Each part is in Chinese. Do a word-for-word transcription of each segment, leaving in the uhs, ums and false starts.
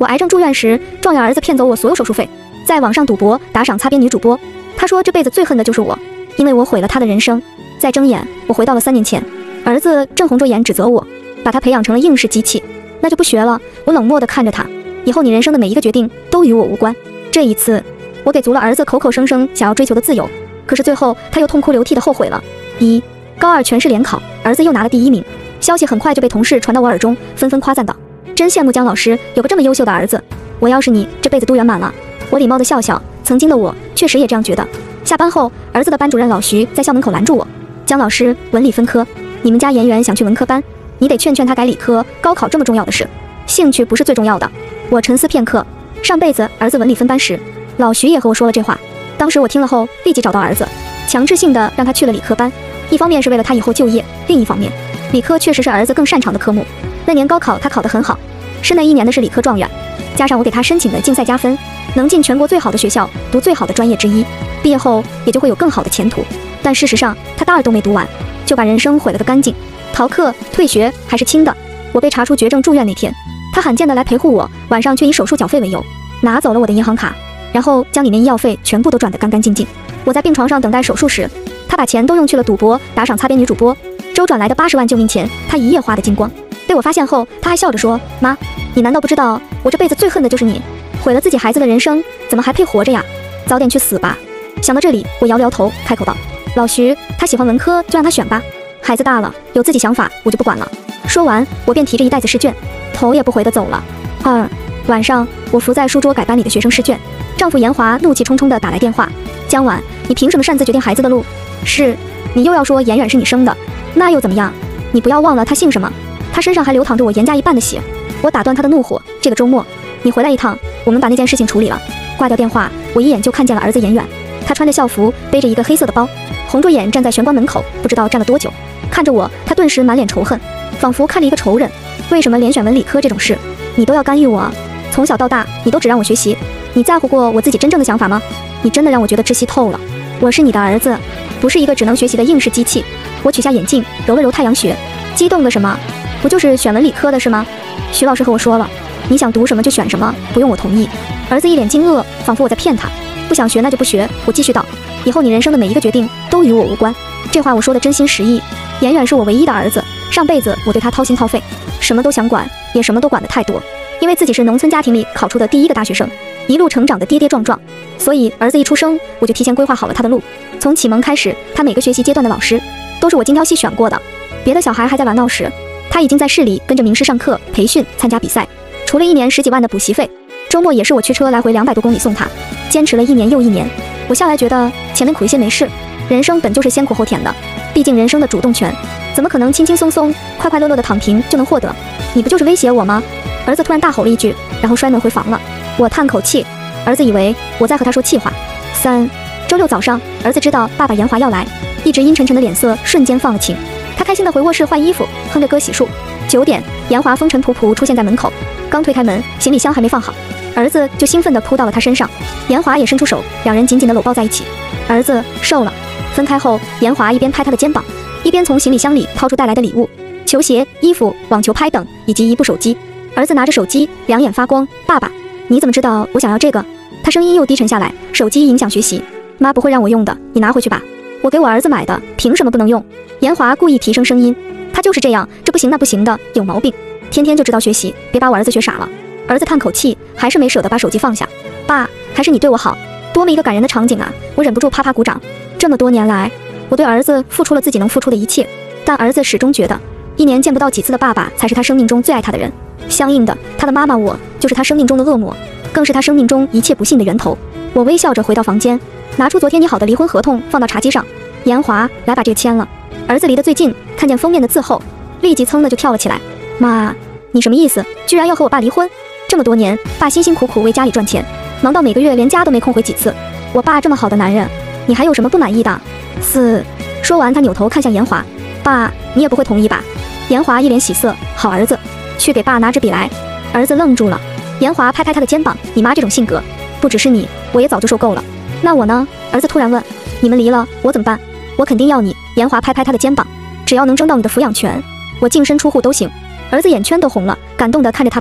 我癌症住院时，状元儿子骗走我所有手术费，在网上赌博打赏擦边女主播。他说这辈子最恨的就是我，因为我毁了他的人生。再睁眼，我回到了三年前，儿子正红着眼指责我，把他培养成了应试机器。那就不学了。我冷漠地看着他，以后你人生的每一个决定都与我无关。这一次，我给足了儿子口口声声想要追求的自由，可是最后他又痛哭流涕地后悔了。一高二全市联考，儿子又拿了第一名，消息很快就被同事传到我耳中，纷纷夸赞道：真羡慕姜老师有个这么优秀的儿子，我要是你，这辈子都圆满了。我礼貌地笑笑，曾经的我确实也这样觉得。下班后，儿子的班主任老徐在校门口拦住我：姜老师，文理分科，你们家妍妍想去文科班，你得劝劝他改理科，高考这么重要的事，兴趣不是最重要的。我沉思片刻，上辈子儿子文理分班时，老徐也和我说了这话。当时我听了后，立即找到儿子，强制性的让他去了理科班。一方面是为了他以后就业，另一方面，理科确实是儿子更擅长的科目。那年高考他考得很好，是那一年的是理科状元，加上我给他申请的竞赛加分，能进全国最好的学校，读最好的专业之一，毕业后也就会有更好的前途。但事实上，他大二都没读完，就把人生毁了个干净。逃课、退学还是轻的。我被查出绝症住院那天，他罕见的来陪护我，晚上却以手术缴费为由，拿走了我的银行卡，然后将里面医药费全部都转得干干净净。我在病床上等待手术时，他把钱都用去了赌博、打赏擦边女主播，周转来的八十万救命钱，他一夜花得精光。被我发现后，他还笑着说：妈，你难道不知道我这辈子最恨的就是你，毁了自己孩子的人生，怎么还配活着呀？早点去死吧。想到这里，我摇了摇头，开口道：老徐，他喜欢文科，就让他选吧。孩子大了，有自己想法，我就不管了。说完，我便提着一袋子试卷，头也不回地走了。二晚上，我伏在书桌改班里的学生试卷，丈夫严华怒气冲冲地打来电话：江晚，你凭什么擅自决定孩子的路？是，你又要说严远是你生的，那又怎么样？你不要忘了他姓什么，他身上还流淌着我严家一半的血。我打断他的怒火：这个周末，你回来一趟，我们把那件事情处理了。挂掉电话，我一眼就看见了儿子严远，他穿着校服，背着一个黑色的包，红着眼站在玄关门口，不知道站了多久。看着我，他顿时满脸仇恨，仿佛看了一个仇人。为什么连选文理科这种事，你都要干预我啊？从小到大，你都只让我学习，你在乎过我自己真正的想法吗？你真的让我觉得窒息透了。我是你的儿子，不是一个只能学习的应试机器。我取下眼镜，揉了揉太阳穴，激动个什么？不就是选文理科的是吗？徐老师和我说了，你想读什么就选什么，不用我同意。儿子一脸惊愕，仿佛我在骗他。不想学那就不学。我继续道：以后你人生的每一个决定都与我无关。这话我说的真心实意。严远是我唯一的儿子，上辈子我对他掏心掏肺，什么都想管，也什么都管得太多。因为自己是农村家庭里考出的第一个大学生，一路成长的跌跌撞撞，所以儿子一出生，我就提前规划好了他的路。从启蒙开始，他每个学习阶段的老师都是我精挑细选过的。别的小孩还在玩闹时，他已经在市里跟着名师上课、培训、参加比赛，除了一年十几万的补习费，周末也是我驱车来回两百多公里送他，坚持了一年又一年。我向来觉得前面苦一些没事，人生本就是先苦后甜的，毕竟人生的主动权怎么可能轻轻松松、快快乐乐的躺平就能获得？你不就是威胁我吗？儿子突然大吼了一句，然后摔门回房了。我叹口气，儿子以为我在和他说气话。三周六早上，儿子知道爸爸严华要来，一直阴沉沉的脸色瞬间放了晴。他开心的回卧室换衣服，哼着歌洗漱。九点，严华风尘仆仆出现在门口，刚推开门，行李箱还没放好，儿子就兴奋地扑到了他身上。严华也伸出手，两人紧紧地搂抱在一起。儿子瘦了。分开后，严华一边拍他的肩膀，一边从行李箱里掏出带来的礼物：球鞋、衣服、网球拍等，以及一部手机。儿子拿着手机，两眼发光：爸爸，你怎么知道我想要这个？他声音又低沉下来：手机影响学习，妈不会让我用的，你拿回去吧。我给我儿子买的，凭什么不能用？严华故意提升声音，他就是这样，这不行那不行的，有毛病，天天就知道学习，别把我儿子学傻了。儿子叹口气，还是没舍得把手机放下。爸，还是你对我好，多么一个感人的场景啊！我忍不住啪啪鼓掌。这么多年来，我对儿子付出了自己能付出的一切，但儿子始终觉得，一年见不到几次的爸爸才是他生命中最爱他的人。相应的，他的妈妈我就是他生命中的恶魔，更是他生命中一切不幸的源头。我微笑着回到房间，拿出昨天拟好的离婚合同放到茶几上。严华，来把这个签了。儿子离得最近，看见封面的字后，立即噌的就跳了起来。妈，你什么意思？居然要和我爸离婚？这么多年，爸辛辛苦苦为家里赚钱，忙到每个月连家都没空回几次。我爸这么好的男人，你还有什么不满意的？四。说完，他扭头看向严华，爸，你也不会同意吧？严华一脸喜色，好儿子，去给爸拿支笔来。儿子愣住了。严华拍拍他的肩膀，你妈这种性格，不只是你，我也早就受够了。那我呢？儿子突然问。你们离了，我怎么办？我肯定要你。严华拍拍他的肩膀，只要能争到你的抚养权，我净身出户都行。儿子眼圈都红了，感动地看着他爸。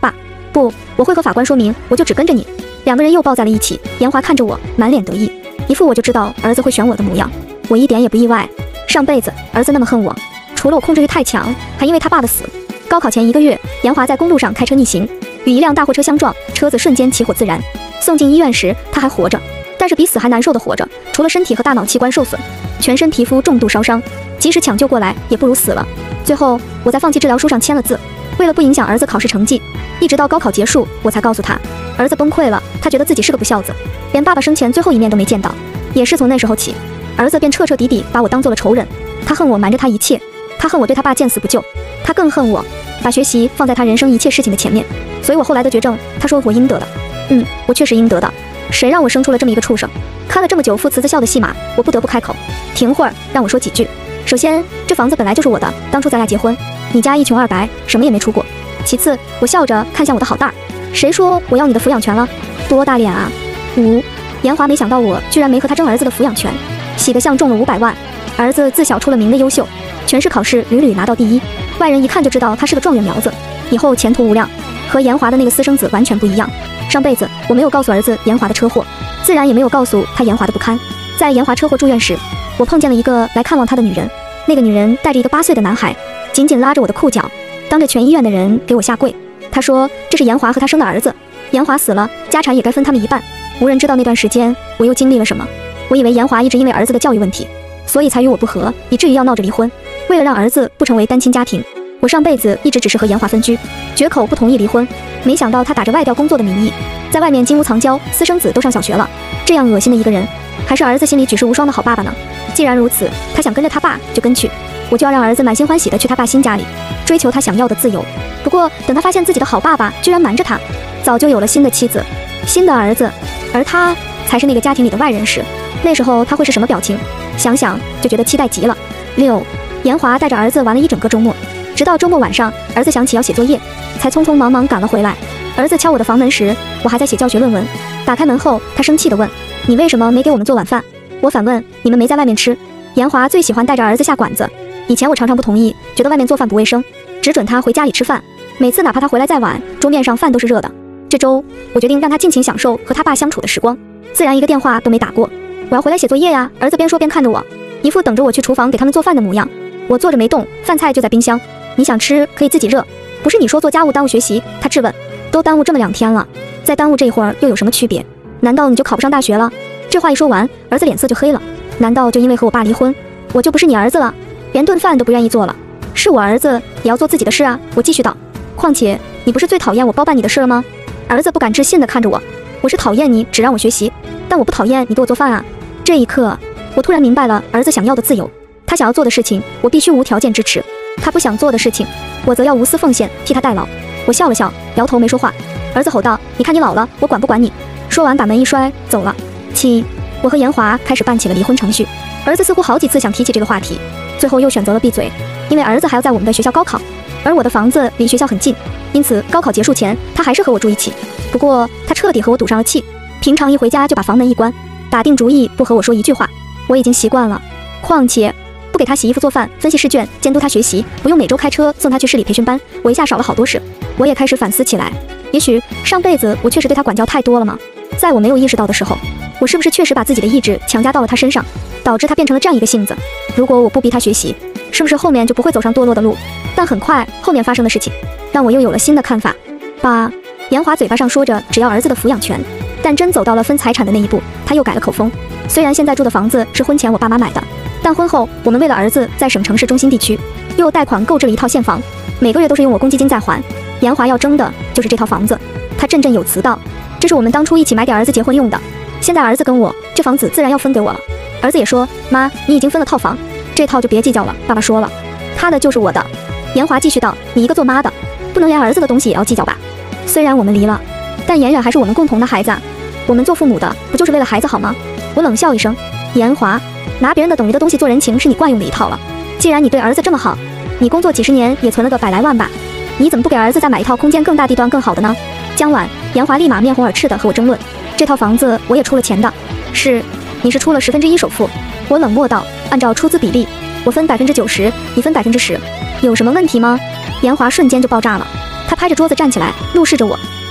不，我会和法官说明，我就只跟着你。两个人又抱在了一起，严华看着我，满脸得意，一副我就知道儿子会选我的模样。我一点也不意外，上辈子儿子那么恨我，除了我控制欲太强，还因为他爸的死。高考前一个月，严华在公路上开车逆行，与一辆大货车相撞，车子瞬间起火自燃。送进医院时，他还活着，但是比死还难受的活着，除了身体和大脑器官受损，全身皮肤重度烧伤，即使抢救过来，也不如死了。最后，我在放弃治疗书上签了字，为了不影响儿子考试成绩，一直到高考结束，我才告诉他，儿子崩溃了，他觉得自己是个不孝子，连爸爸生前最后一面都没见到。也是从那时候起，儿子便彻彻底底把我当做了仇人，他恨我瞒着他一切，他恨我对他爸见死不救，他更恨我把学习放在他人生一切事情的前面。所以我后来的绝症，他说我应得的。嗯，我确实应得的，谁让我生出了这么一个畜生。看了这么久父慈子孝的戏码，我不得不开口。停会儿，让我说几句。首先，这房子本来就是我的，当初咱俩结婚，你家一穷二白，什么也没出过。其次，我笑着看向我的好蛋儿，谁说我要你的抚养权了？多大脸啊！五，严华没想到我居然没和他争儿子的抚养权，喜得像中了五百万。儿子自小出了名的优秀，全市考试屡屡拿到第一，外人一看就知道他是个状元苗子，以后前途无量。和严华的那个私生子完全不一样。上辈子我没有告诉儿子严华的车祸，自然也没有告诉他严华的不堪。在严华车祸住院时，我碰见了一个来看望他的女人，那个女人带着一个八岁的男孩，紧紧拉着我的裤脚，当着全医院的人给我下跪。她说这是严华和他生的儿子，严华死了，家产也该分他们一半。无人知道那段时间我又经历了什么。我以为严华一直因为儿子的教育问题，所以才与我不和，以至于要闹着离婚。为了让儿子不成为单亲家庭，我上辈子一直只是和严华分居，绝口不同意离婚。没想到他打着外调工作的名义，在外面金屋藏娇，私生子都上小学了。这样恶心的一个人，还是儿子心里举世无双的好爸爸呢。既然如此，他想跟着他爸就跟去，我就要让儿子满心欢喜的去他爸新家里，追求他想要的自由。不过等他发现自己的好爸爸居然瞒着他，早就有了新的妻子，新的儿子，而他才是那个家庭里的外人时，那时候他会是什么表情？想想就觉得期待极了。六，严华带着儿子玩了一整个周末，直到周末晚上，儿子想起要写作业，才匆匆忙忙赶了回来。儿子敲我的房门时，我还在写教学论文。打开门后，他生气地问：你为什么没给我们做晚饭？我反问：你们没在外面吃？严华最喜欢带着儿子下馆子，以前我常常不同意，觉得外面做饭不卫生，只准他回家里吃饭。每次哪怕他回来再晚，桌面上饭都是热的。这周我决定让他尽情享受和他爸相处的时光，自然一个电话都没打过。我要回来写作业呀！儿子边说边看着我，一副等着我去厨房给他们做饭的模样。我坐着没动，饭菜就在冰箱，你想吃可以自己热，不是你说做家务耽误学习？他质问。都耽误这么两天了，再耽误这一会儿又有什么区别？难道你就考不上大学了？这话一说完，儿子脸色就黑了。难道就因为和我爸离婚，我就不是你儿子了？连顿饭都不愿意做了？是我儿子也要做自己的事啊！我继续道。况且你不是最讨厌我包办你的事了吗？儿子不敢置信地看着我。我是讨厌你只让我学习，但我不讨厌你给我做饭啊！这一刻，我突然明白了儿子想要的自由。他想要做的事情，我必须无条件支持；他不想做的事情，我则要无私奉献，替他代劳。我笑了笑，摇头没说话。儿子吼道：你看你老了，我管不管你？说完把门一摔走了。七，我和严华开始办起了离婚程序。儿子似乎好几次想提起这个话题，最后又选择了闭嘴，因为儿子还要在我们的学校高考，而我的房子离学校很近，因此高考结束前他还是和我住一起。不过他彻底和我赌上了气，平常一回家就把房门一关，打定主意不和我说一句话。我已经习惯了，况且不给他洗衣服做饭分析试卷监督他学习，不用每周开车送他去市里培训班，我一下少了好多事。我也开始反思起来，也许上辈子我确实对他管教太多了吗？在我没有意识到的时候，我是不是确实把自己的意志强加到了他身上，导致他变成了这样一个性子？如果我不逼他学习，是不是后面就不会走上堕落的路？但很快后面发生的事情让我又有了新的看法。爸，严华嘴巴上说着只要儿子的抚养权，但真走到了分财产的那一步，他又改了口风。虽然现在住的房子是婚前我爸妈买的，但婚后我们为了儿子在省城市中心地区又贷款购置了一套现房，每个月都是用我公积金在还。严华要争的就是这套房子，他振振有词道：这是我们当初一起买给儿子结婚用的，现在儿子跟我，这房子自然要分给我了。儿子也说：妈，你已经分了套房，这套就别计较了。爸爸说了，他的就是我的。严华继续道：你一个做妈的，不能连儿子的东西也要计较吧？虽然我们离了，但妍妍还是我们共同的孩子啊，我们做父母的不就是为了孩子好吗？我冷笑一声：严华，拿别人的等于的东西做人情是你惯用的一套了。既然你对儿子这么好，你工作几十年也存了个百来万吧，你怎么不给儿子再买一套空间更大、地段更好的呢？将晚，严华立马面红耳赤的和我争论：这套房子我也出了钱的。是，你是出了十分之一首付。我冷漠道：按照出资比例，我分百分之九十，你分百分之十，有什么问题吗？严华瞬间就爆炸了，他拍着桌子站起来，怒视着我：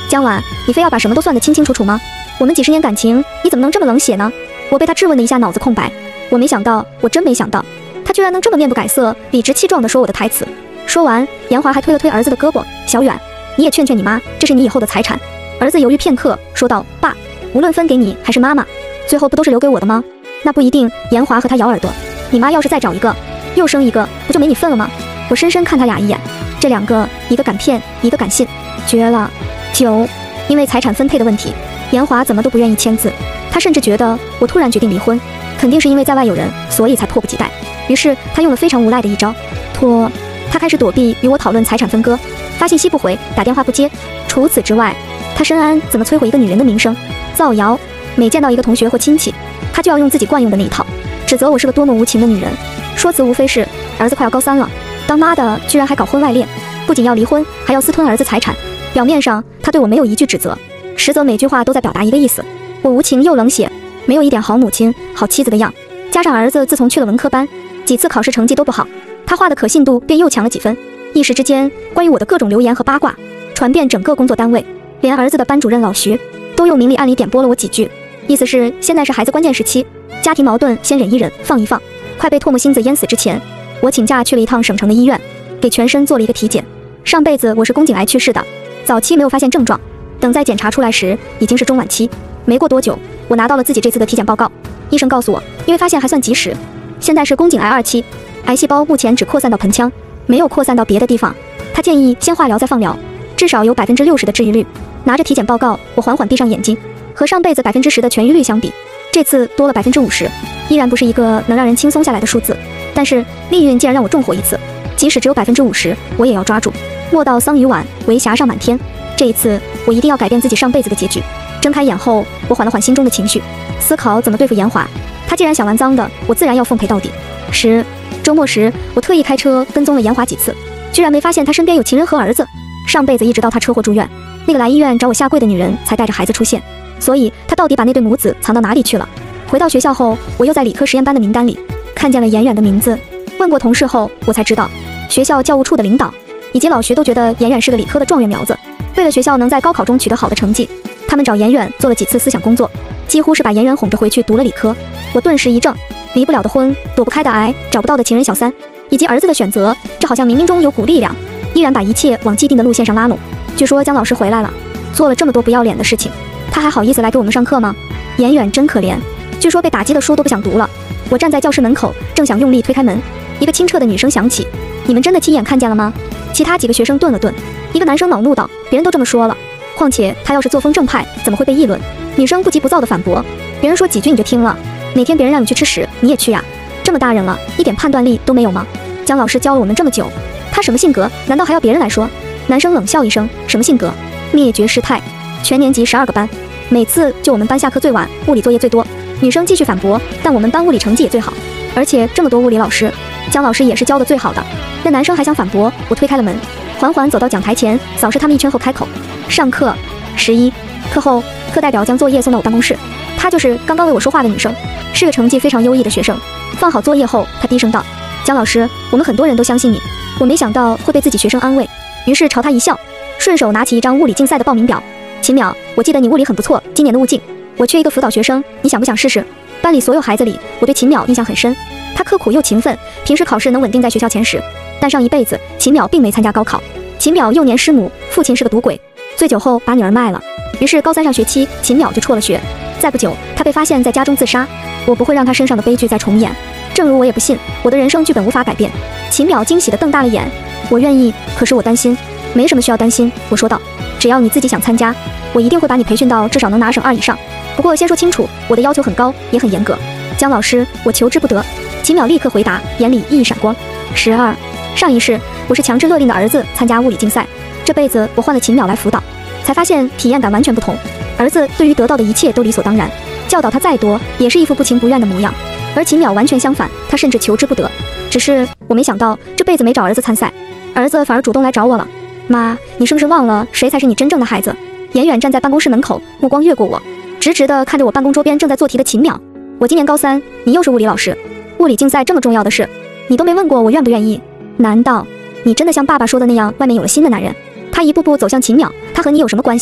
江晚，你非要把什么都算得清清楚楚吗？我们几十年感情，你怎么能这么冷血呢？我被他质问的一下脑子空白，我没想到，我真没想到，他居然能这么面不改色、理直气壮地说我的台词。说完，严华还推了推儿子的胳膊，小远，你也劝劝你妈，这是你以后的财产。儿子犹豫片刻，说道，爸，无论分给你还是妈妈，最后不都是留给我的吗？那不一定。严华和他咬耳朵，你妈要是再找一个，又生一个，不就没你份了吗？我深深看他俩一眼，这两个，一个敢骗，一个敢信，绝了。九，因为财产分配的问题，严华怎么都不愿意签字，他甚至觉得我突然决定离婚，肯定是因为在外有人，所以才迫不及待。于是他用了非常无赖的一招，拖。他开始躲避与我讨论财产分割，发信息不回，打电话不接。除此之外，他深谙怎么摧毁一个女人的名声，造谣。每见到一个同学或亲戚，他就要用自己惯用的那一套，指责我是个多么无情的女人。说辞无非是儿子快要高三了，当妈的居然还搞婚外恋，不仅要离婚，还要私吞儿子财产。表面上他对我没有一句指责，实则每句话都在表达一个意思：我无情又冷血，没有一点好母亲、好妻子的样。加上儿子自从去了文科班，几次考试成绩都不好，他画的可信度便又强了几分。一时之间，关于我的各种流言和八卦传遍整个工作单位，连儿子的班主任老徐都用明里暗里点拨了我几句，意思是现在是孩子关键时期，家庭矛盾先忍一忍，放一放。快被唾沫星子淹死之前，我请假去了一趟省城的医院，给全身做了一个体检。上辈子我是宫颈癌去世的，早期没有发现症状，等在检查出来时已经是中晚期。没过多久，我拿到了自己这次的体检报告，医生告诉我，因为发现还算及时，现在是宫颈癌二期，癌细胞目前只扩散到盆腔，没有扩散到别的地方。他建议先化疗再放疗，至少有百分之六十的治愈率。拿着体检报告，我缓缓闭上眼睛，和上辈子百分之十的痊愈率相比，这次多了百分之五十，依然不是一个能让人轻松下来的数字。但是命运竟然让我重活一次，即使只有百分之五十，我也要抓住。莫道桑榆晚，为霞尚满天。这一次，我一定要改变自己上辈子的结局。睁开眼后，我缓了缓心中的情绪，思考怎么对付严华。他既然想玩脏的，我自然要奉陪到底。十周末时，我特意开车跟踪了严华几次，居然没发现他身边有情人和儿子。上辈子一直到他车祸住院，那个来医院找我下跪的女人才带着孩子出现，所以他到底把那对母子藏到哪里去了？回到学校后，我又在理科实验班的名单里看见了严远的名字。问过同事后，我才知道，学校教务处的领导以及老徐都觉得严远是个理科的状元苗子。为了学校能在高考中取得好的成绩，他们找严远做了几次思想工作，几乎是把严远哄着回去读了理科。我顿时一怔，离不了的婚，躲不开的癌，找不到的情人小三，以及儿子的选择，这好像冥冥中有股力量，依然把一切往既定的路线上拉拢。据说姜老师回来了，做了这么多不要脸的事情，他还好意思来给我们上课吗？严远真可怜，据说被打击的书都不想读了。我站在教室门口，正想用力推开门，一个清澈的女声响起：“你们真的亲眼看见了吗？”其他几个学生顿了顿，一个男生恼怒道：“别人都这么说了，况且他要是作风正派，怎么会被议论？”女生不急不躁地反驳：“别人说几句你就听了，哪天别人让你去吃屎，你也去呀？这么大人了，一点判断力都没有吗？姜老师教了我们这么久，他什么性格？难道还要别人来说？”男生冷笑一声：“什么性格？灭绝师太，全年级十二个班，每次就我们班下课最晚，物理作业最多。”女生继续反驳：“但我们班物理成绩也最好，而且这么多物理老师，姜老师也是教的最好的。”那男生还想反驳，我推开了门，缓缓走到讲台前，扫视他们一圈后开口：“上课。”十一课后，课代表将作业送到我办公室，她就是刚刚为我说话的女生，是个成绩非常优异的学生。放好作业后，她低声道：“姜老师，我们很多人都相信你。”我没想到会被自己学生安慰，于是朝她一笑，顺手拿起一张物理竞赛的报名表：“秦淼，我记得你物理很不错，今年的物竞，我缺一个辅导学生，你想不想试试？”班里所有孩子里，我对秦淼印象很深，她刻苦又勤奋，平时考试能稳定在学校前十。但上一辈子，秦淼并没参加高考。秦淼幼年失母，父亲是个赌鬼，醉酒后把女儿卖了。于是高三上学期，秦淼就辍了学。再不久，她被发现在家中自杀。我不会让她身上的悲剧再重演，正如我也不信我的人生剧本无法改变。秦淼惊喜地瞪大了眼：“我愿意，可是我担心。”“没什么需要担心。”我说道，“只要你自己想参加，我一定会把你培训到至少能拿省二以上。不过先说清楚，我的要求很高，也很严格。”“姜老师，我求之不得。”秦淼立刻回答，眼里熠熠闪光。十二上一世，我是强制勒令的儿子参加物理竞赛，这辈子我换了秦淼来辅导，才发现体验感完全不同。儿子对于得到的一切都理所当然，教导他再多，也是一副不情不愿的模样。而秦淼完全相反，他甚至求之不得。只是我没想到，这辈子没找儿子参赛，儿子反而主动来找我了。妈，你是不是忘了谁才是你真正的孩子？严远站在办公室门口，目光越过我，直直地看着我办公桌边正在做题的秦淼。我今年高三，你又是物理老师，物理竞赛这么重要的事，你都没问过我愿不愿意？难道你真的像爸爸说的那样，外面有了新的男人？他一步步走向秦淼，他和你有什么关系？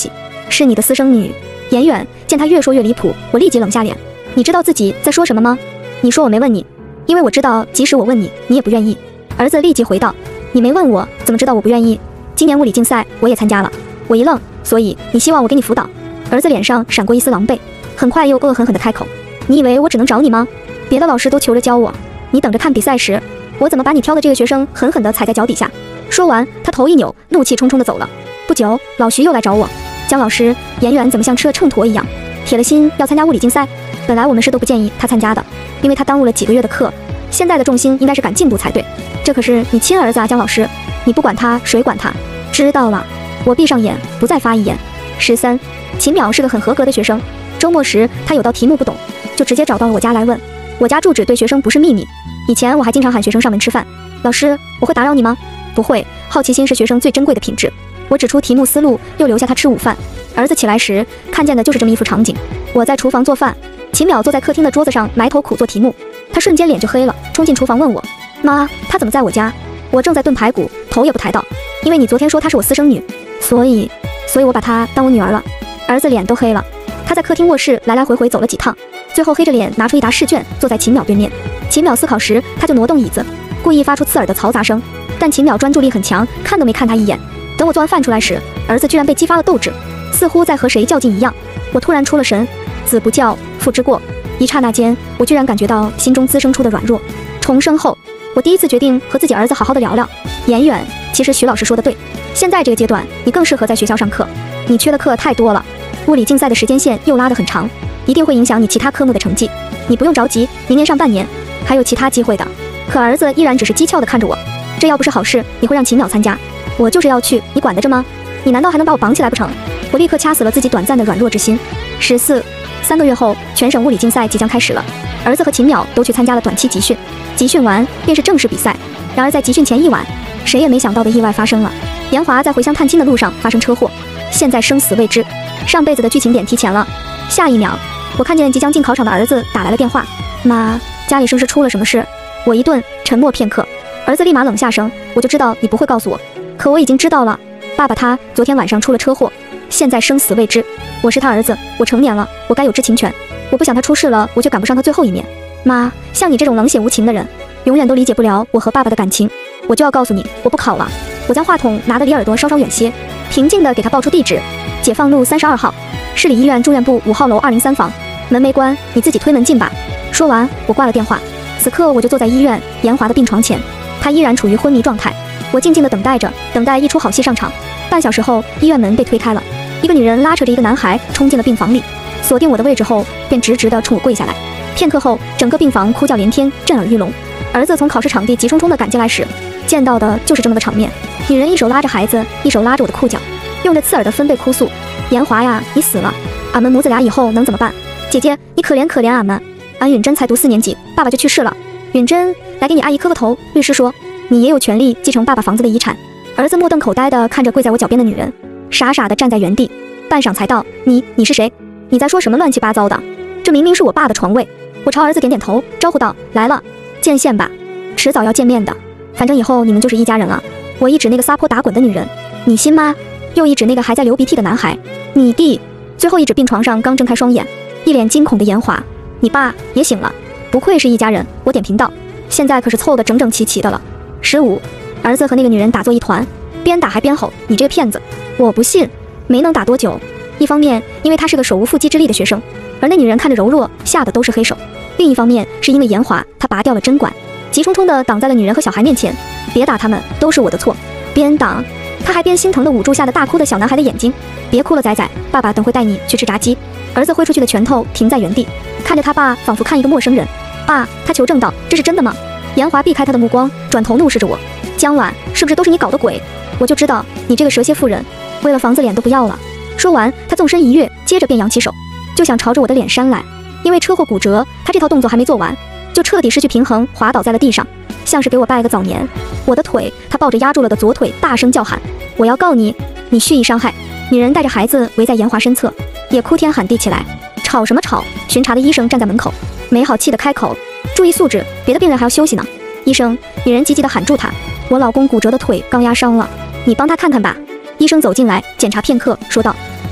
是你的私生女。严远见他越说越离谱，我立即冷下脸。你知道自己在说什么吗？你说我没问你，因为我知道即使我问你，你也不愿意。儿子立即回道，你没问我，怎么知道我不愿意？今年物理竞赛我也参加了。我一愣，所以你希望我给你辅导？儿子脸上闪过一丝狼狈，很快又恶狠狠地开口，你以为我只能找你吗？别的老师都求着教我，你等着看比赛时，我怎么把你挑的这个学生狠狠地踩在脚底下。说完，他头一扭，怒气冲冲地走了。不久，老徐又来找我，姜老师，严远怎么像吃了秤砣一样，铁了心要参加物理竞赛？本来我们是都不建议他参加的，因为他耽误了几个月的课，现在的重心应该是赶进度才对。这可是你亲儿子啊，姜老师，你不管他，谁管他？知道了。我闭上眼，不再发一言。十三，秦淼是个很合格的学生，周末时他有道题目不懂，就直接找到了我家来问。我家住址对学生不是秘密，以前我还经常喊学生上门吃饭。老师，我会打扰你吗？不会，好奇心是学生最珍贵的品质。我指出题目思路，又留下他吃午饭。儿子起来时看见的就是这么一幅场景。我在厨房做饭，秦淼坐在客厅的桌子上埋头苦做题目。他瞬间脸就黑了，冲进厨房问我，妈，他怎么在我家？我正在炖排骨，头也不抬道，因为你昨天说她是我私生女，所以所以我把她当我女儿了。儿子脸都黑了，他在客厅卧室来来回回走了几趟，最后黑着脸拿出一沓试卷，坐在秦淼对面。秦淼思考时，他就挪动椅子，故意发出刺耳的嘈杂声，但秦淼专注力很强，看都没看他一眼。等我做完饭出来时，儿子居然被激发了斗志，似乎在和谁较劲一样。我突然出了神，子不教，父之过。一刹那间，我居然感觉到心中滋生出的软弱。重生后，我第一次决定和自己儿子好好的聊聊。严远，其实徐老师说的对，现在这个阶段你更适合在学校上课，你缺的课太多了，物理竞赛的时间线又拉得很长，一定会影响你其他科目的成绩。你不用着急，明年上半年还有其他机会的。可儿子依然只是讥诮地看着我，这要不是好事，你会让秦淼参加？我就是要去，你管得着吗？你难道还能把我绑起来不成？我立刻掐死了自己短暂的软弱之心。十四，三个月后，全省物理竞赛即将开始了，儿子和秦淼都去参加了短期集训，集训完便是正式比赛。然而在集训前一晚，谁也没想到的意外发生了，严华在回乡探亲的路上发生车祸，现在生死未知，上辈子的剧情点提前了。下一秒，我看见即将进考场的儿子打来了电话，妈，家里是不是出了什么事？我一顿，沉默片刻，儿子立马冷下声，我就知道你不会告诉我。可我已经知道了，爸爸他昨天晚上出了车祸，现在生死未知。我是他儿子，我成年了，我该有知情权。我不想他出事了，我却赶不上他最后一面。妈，像你这种冷血无情的人，永远都理解不了我和爸爸的感情。我就要告诉你，我不考了。我将话筒拿得离耳朵稍稍远些，平静地给他报出地址：解放路三十二号，市里医院住院部五号楼二零三房，门没关，你自己推门进吧。说完，我挂了电话。此刻我就坐在医院严华的病床前，他依然处于昏迷状态。我静静地等待着，等待一出好戏上场。半小时后，医院门被推开了，一个女人拉扯着一个男孩冲进了病房里，锁定我的位置后，便直直地冲我跪下来。片刻后，整个病房哭叫连天，震耳欲聋。儿子从考试场地急冲冲地赶进来时，见到的就是这么个场面。女人一手拉着孩子，一手拉着我的裤脚，用着刺耳的分贝哭诉：严华呀，你死了，俺们母子俩以后能怎么办？姐姐，你可怜可怜俺们，俺允珍才读四年级，爸爸就去世了。允珍，来给你阿姨磕个头。律师说，你也有权利继承爸爸房子的遗产。儿子目瞪口呆地看着跪在我脚边的女人，傻傻地站在原地，半晌才道：你你是谁？你在说什么乱七八糟的？这明明是我爸的床位。我朝儿子点点头，招呼道：来了，见线吧，迟早要见面的，反正以后你们就是一家人了。我一指那个撒泼打滚的女人，你信吗？又一指那个还在流鼻涕的男孩，你弟。最后一指病床上刚睁开双眼，一脸惊恐的严华，你爸也醒了，不愧是一家人。我点评道，现在可是凑得整整齐齐的了。十五，儿子和那个女人打作一团，边打还边吼：你这个骗子！我不信。没能打多久，一方面因为他是个手无缚鸡之力的学生，而那女人看着柔弱，下的都是黑手；另一方面是因为严华他拔掉了针管，急冲冲地挡在了女人和小孩面前。别打他们，都是我的错。边挡他还边心疼地捂住吓得大哭的小男孩的眼睛。别哭了，仔仔，爸爸等会带你去吃炸鸡。儿子挥出去的拳头停在原地，看着他爸，仿佛看一个陌生人。爸，他求证道，这是真的吗？严华避开他的目光，转头怒视着我：江晚，是不是都是你搞的鬼？我就知道你这个蛇蝎妇人，为了房子脸都不要了。说完，他纵身一跃，接着便扬起手，就想朝着我的脸扇来。因为车祸骨折，他这套动作还没做完，就彻底失去平衡，滑倒在了地上，像是给我拜了个早年。我的腿，他抱着压住了的左腿，大声叫喊：我要告你，你蓄意伤害。女人带着孩子围在严华身侧，也哭天喊地起来。吵什么吵？巡查的医生站在门口，没好气的开口：注意素质，别的病人还要休息呢。医生，女人急急地喊住他：我老公骨折的腿刚压伤了，你帮他看看吧。医生走进来，检查片刻，说道：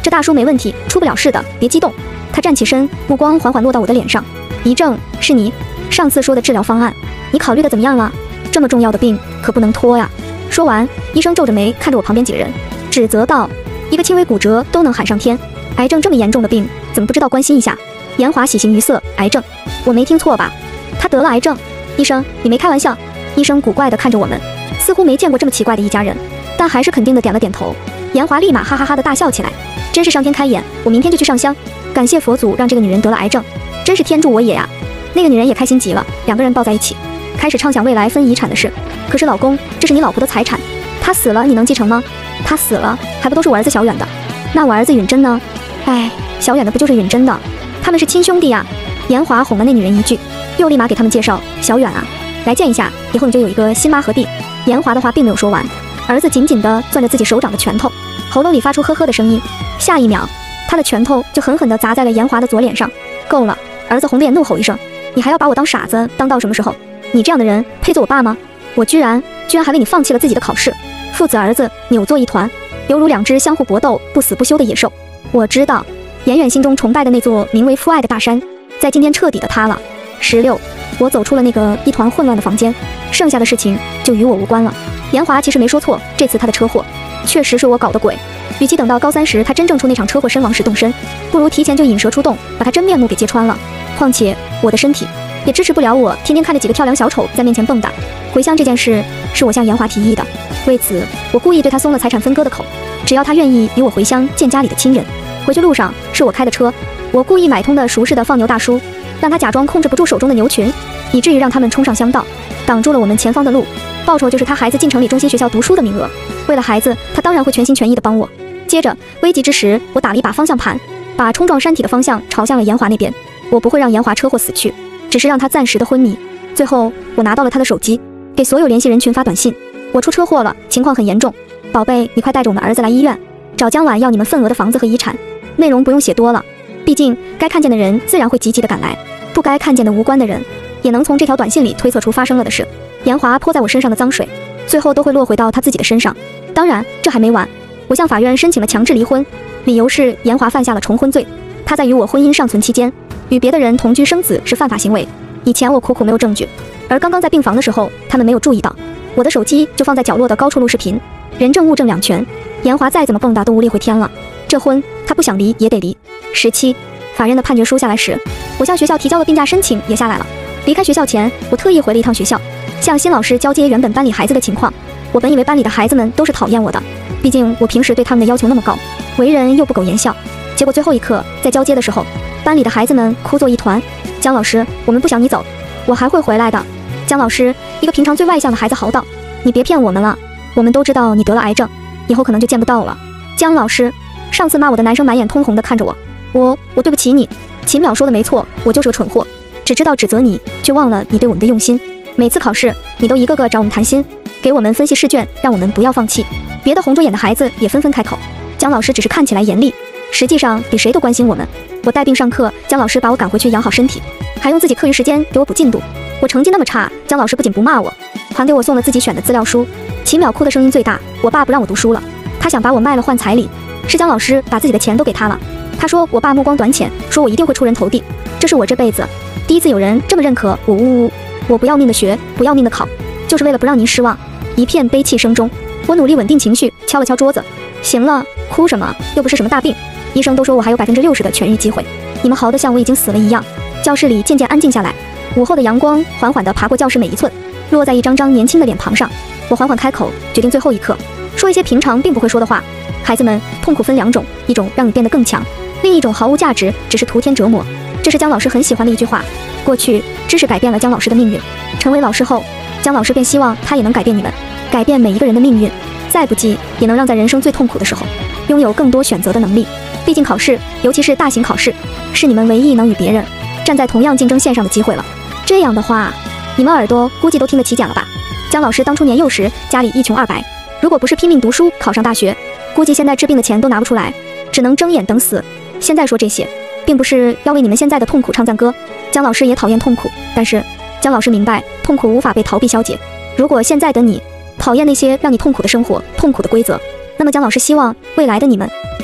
这大叔没问题，出不了事的，别激动。他站起身，目光缓缓落到我的脸上。一正，是你，上次说的治疗方案，你考虑的怎么样了？这么重要的病可不能拖呀。说完，医生皱着眉看着我旁边几个人，指责道：一个轻微骨折都能喊上天，癌症这么严重的病，怎么不知道关心一下？严华喜形于色，癌症？我没听错吧？他得了癌症？医生，你没开玩笑？医生古怪地看着我们，似乎没见过这么奇怪的一家人，但还是肯定地点了点头。严华立马哈哈哈地大笑起来，真是上天开眼，我明天就去上香，感谢佛祖让这个女人得了癌症，真是天助我也呀！那个女人也开心极了，两个人抱在一起，开始畅想未来分遗产的事。可是老公，这是你老婆的财产，她死了你能继承吗？她死了还不都是我儿子小远的？那我儿子允真呢？哎，小远的不就是允真的？他们是亲兄弟呀！严华哄了那女人一句，又立马给他们介绍：小远啊，来见一下，以后你就有一个新妈和弟。严华的话并没有说完，儿子紧紧地攥着自己手掌的拳头，喉咙里发出呵呵的声音。下一秒，他的拳头就狠狠地砸在了严华的左脸上。够了！儿子红着眼怒吼一声：你还要把我当傻子当到什么时候？你这样的人配做我爸吗？我居然居然还为你放弃了自己的考试！父子儿子扭作一团，犹如两只相互搏斗不死不休的野兽。我知道严远心中崇拜的那座名为父爱的大山在今天彻底的塌了。十六，我走出了那个一团混乱的房间，剩下的事情就与我无关了。严华其实没说错，这次他的车祸确实是我搞的鬼。与其等到高三时他真正出那场车祸身亡时动身，不如提前就引蛇出洞，把他真面目给揭穿了。况且我的身体也支持不了我天天看着几个跳梁小丑在面前蹦跶。回乡这件事是我向严华提议的，为此我故意对他松了财产分割的口，只要他愿意与我回乡见家里的亲人。回去路上是我开的车，我故意买通的熟识的放牛大叔，让他假装控制不住手中的牛群，以至于让他们冲上乡道，挡住了我们前方的路。报酬就是他孩子进城里中心学校读书的名额。为了孩子，他当然会全心全意地帮我。接着危急之时，我打了一把方向盘，把冲撞山体的方向朝向了严华那边。我不会让严华车祸死去，只是让他暂时的昏迷。最后我拿到了他的手机，给所有联系人群发短信：我出车祸了，情况很严重，宝贝，你快带着我们儿子来医院，找江晚要你们份额的房子和遗产。内容不用写多了，毕竟该看见的人自然会积极的赶来，不该看见的无关的人也能从这条短信里推测出发生了的事。严华泼在我身上的脏水，最后都会落回到他自己的身上。当然这还没完，我向法院申请了强制离婚，理由是严华犯下了重婚罪。他在与我婚姻尚存期间与别的人同居生子是犯法行为。以前我苦苦没有证据，而刚刚在病房的时候他们没有注意到，我的手机就放在角落的高处录视频，人证物证两全，严华再怎么蹦跶都无力回天了。这婚他不想离也得离。十七，法院的判决书下来时，我向学校提交了病假申请也下来了。离开学校前，我特意回了一趟学校，向新老师交接原本班里孩子的情况。我本以为班里的孩子们都是讨厌我的，毕竟我平时对他们的要求那么高，为人又不苟言笑。结果最后一刻在交接的时候，班里的孩子们哭作一团。姜老师，我们不想你走，我还会回来的。姜老师，一个平常最外向的孩子嚎道，你别骗我们了，我们都知道你得了癌症，以后可能就见不到了。姜老师，上次骂我的男生满眼通红的看着我，我我对不起你。秦淼说的没错，我就是个蠢货，只知道指责你，却忘了你对我们的用心。每次考试你都一个个找我们谈心，给我们分析试卷，让我们不要放弃。别的红着眼的孩子也纷纷开口，姜老师只是看起来严厉，实际上比谁都关心我们。我带病上课，姜老师把我赶回去养好身体，还用自己课余时间给我补进度。我成绩那么差，姜老师不仅不骂我，还给我送了自己选的资料书。秦淼哭的声音最大，我爸不让我读书了，他想把我卖了换彩礼，是姜老师把自己的钱都给他了。他说我爸目光短浅，说我一定会出人头地，这是我这辈子第一次有人这么认可我。呜呜，我不要命的学，不要命的考，就是为了不让您失望。一片悲泣声中，我努力稳定情绪，敲了敲桌子。行了，哭什么？又不是什么大病，医生都说我还有百分之六十的痊愈机会，你们嚎得像我已经死了一样。教室里渐渐安静下来，午后的阳光缓缓地爬过教室每一寸，落在一张张年轻的脸庞上。我缓缓开口，决定最后一刻说一些平常并不会说的话。孩子们，痛苦分两种，一种让你变得更强，另一种毫无价值，只是徒添折磨。这是姜老师很喜欢的一句话。过去知识改变了姜老师的命运，成为老师后，姜老师便希望他也能改变你们，改变每一个人的命运，再不济也能让在人生最痛苦的时候拥有更多选择的能力。毕竟考试，尤其是大型考试，是你们唯一能与别人站在同样竞争线上的机会了。这样的话，你们耳朵估计都听得起茧了吧？姜老师当初年幼时家里一穷二白，如果不是拼命读书考上大学，估计现在治病的钱都拿不出来，只能睁眼等死。现在说这些，并不是要为你们现在的痛苦唱赞歌。姜老师也讨厌痛苦，但是姜老师明白痛苦无法被逃避消解。如果现在的你讨厌那些让你痛苦的生活、痛苦的规则，那么姜老师希望未来的你们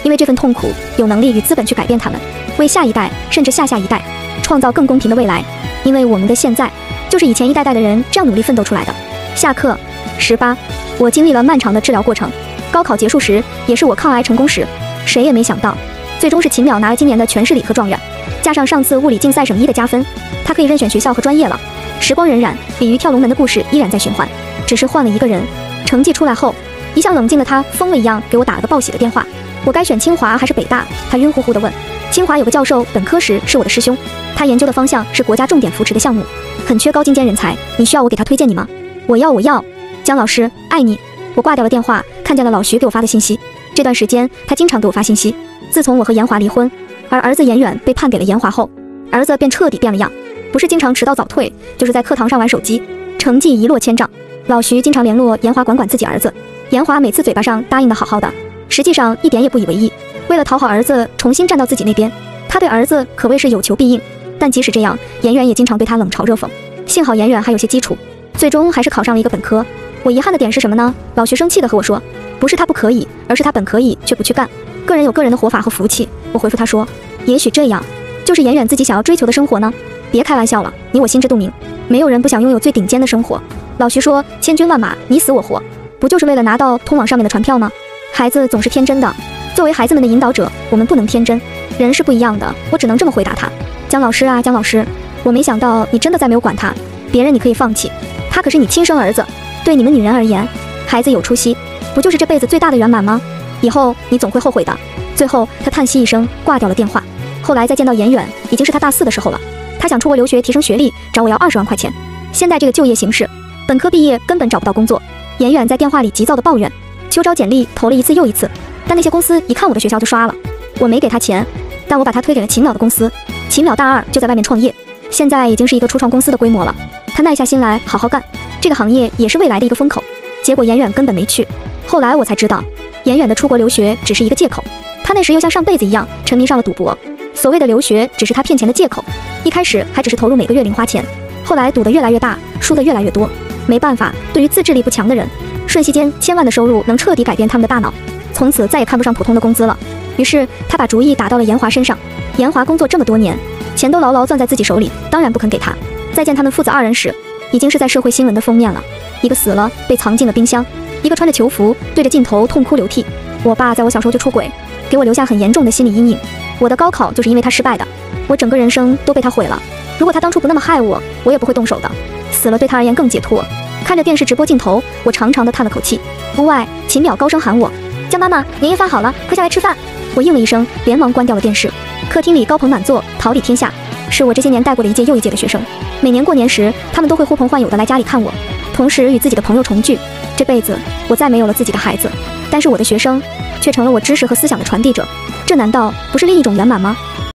因为这份痛苦有能力与资本去改变他们，为下一代甚至下下一代创造更公平的未来。因为我们的现在就是以前一代代的人这样努力奋斗出来的。下课。十八，我经历了漫长的治疗过程，高考结束时也是我抗癌成功时，谁也没想到，最终是秦淼拿了今年的全市理科状元，加上上次物理竞赛省一的加分，他可以任选学校和专业了。时光荏苒，鲤鱼跳龙门的故事依然在循环，只是换了一个人。成绩出来后，一向冷静的他疯了一样给我打了个报喜的电话。我该选清华还是北大？他晕乎乎地问。清华有个教授，本科时是我的师兄，他研究的方向是国家重点扶持的项目，很缺高精尖人才，你需要我给他推荐你吗？我要，我要。姜老师，爱你。我挂掉了电话，看见了老徐给我发的信息。这段时间他经常给我发信息。自从我和严华离婚，而儿子严远被判给了严华后，儿子便彻底变了样，不是经常迟到早退，就是在课堂上玩手机，成绩一落千丈。老徐经常联络严华管管自己儿子，严华每次嘴巴上答应的好好的，实际上一点也不以为意。为了讨好儿子，重新站到自己那边，他对儿子可谓是有求必应。但即使这样，严远也经常对他冷嘲热讽。幸好严远还有些基础，最终还是考上了一个本科。我遗憾的点是什么呢？老徐生气的和我说，不是他不可以，而是他本可以却不去干。个人有个人的活法和福气。我回复他说，也许这样就是严远自己想要追求的生活呢。别开玩笑了，你我心知肚明，没有人不想拥有最顶尖的生活。老徐说，千军万马你死我活，不就是为了拿到通往上面的船票吗？孩子总是天真的，作为孩子们的引导者，我们不能天真，人是不一样的。我只能这么回答他。姜老师啊，姜老师，我没想到你真的再没有管他，别人你可以放弃，他可是你亲生儿子。对你们女人而言，孩子有出息，不就是这辈子最大的圆满吗？以后你总会后悔的。最后他叹息一声，挂掉了电话。后来再见到严远，已经是他大四的时候了。他想出国留学提升学历，找我要二十万块钱。现在这个就业形势，本科毕业根本找不到工作。严远在电话里急躁地抱怨，秋招简历投了一次又一次，但那些公司一看我的学校就刷了。我没给他钱，但我把他推给了秦淼的公司。秦淼大二就在外面创业，现在已经是一个初创公司的规模了。他耐下心来好好干，这个行业也是未来的一个风口。结果严远根本没去。后来我才知道，严远的出国留学只是一个借口。他那时又像上辈子一样沉迷上了赌博，所谓的留学只是他骗钱的借口。一开始还只是投入每个月零花钱，后来赌得越来越大，输得越来越多。没办法，对于自制力不强的人，瞬息间千万的收入能彻底改变他们的大脑，从此再也看不上普通的工资了。于是他把主意打到了严华身上。严华工作这么多年，钱都牢牢攥在自己手里，当然不肯给他。再见他们父子二人时，已经是在社会新闻的封面了。一个死了，被藏进了冰箱；一个穿着囚服，对着镜头痛哭流涕。我爸在我小时候就出轨，给我留下很严重的心理阴影。我的高考就是因为他失败的，我整个人生都被他毁了。如果他当初不那么害我，我也不会动手的。死了对他而言更解脱。看着电视直播镜头，我长长的叹了口气。屋外，秦淼高声喊我：“姜妈妈，年夜饭好了，快下来吃饭。”我应了一声，连忙关掉了电视。客厅里高朋满座，桃李天下，是我这些年带过的一届又一届的学生。每年过年时，他们都会呼朋唤友的来家里看我，同时与自己的朋友重聚。这辈子我再没有了自己的孩子，但是我的学生却成了我知识和思想的传递者，这难道不是另一种圆满吗？